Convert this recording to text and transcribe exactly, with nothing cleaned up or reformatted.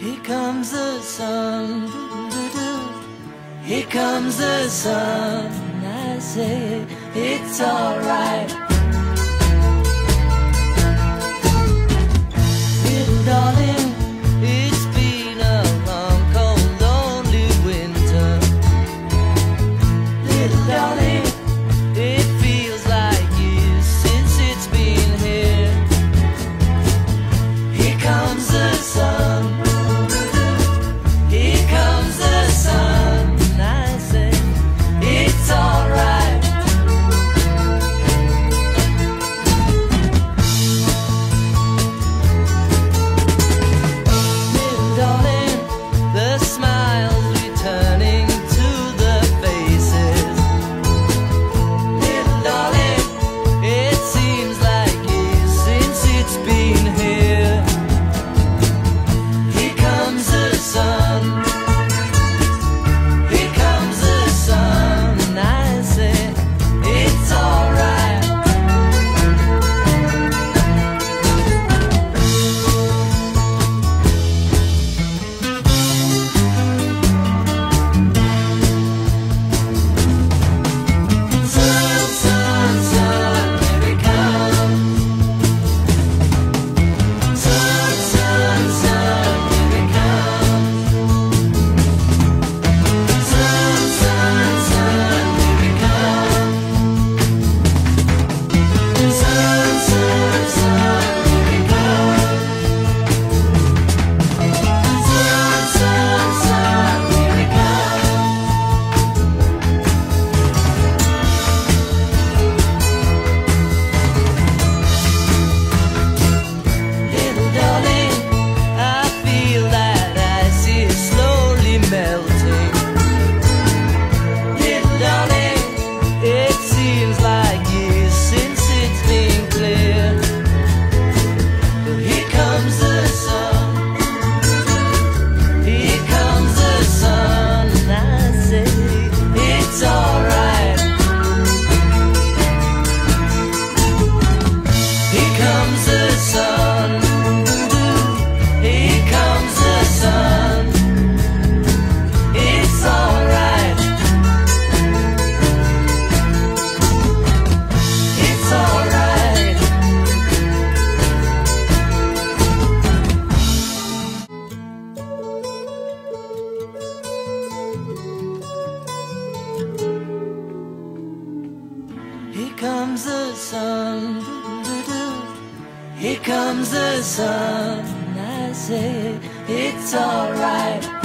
Here comes the sun, doo-doo-doo. Here comes the sun. I say it's alright. Little darling, it's been a long, cold, lonely winter. Little darling, it feels like years since it's been here. Here comes the sun. Here comes the sun. I say it's alright. Little darling, the smiles returning to the faces. Little darling, it seems like years since it's been here. Here comes the sun. Here comes the sun. And I say it's alright. Sun, sun, sun, here it comes. Sun, sun, sun, here it comes. Sun, sun, sun, here it comes. Sun, sun, sun, here it comes. Sun, sun, sun, here it comes. Little darling, I feel that ice is slowly melting. Little darling, it seems like years since it's been clear. But here comes the sun. Here comes the sun. And I say it's alright. Here comes the sun. Here comes the sun. It's alright. It's alright. Here comes the sun. Doo-doo-doo. Here comes the sun. And I say it's alright.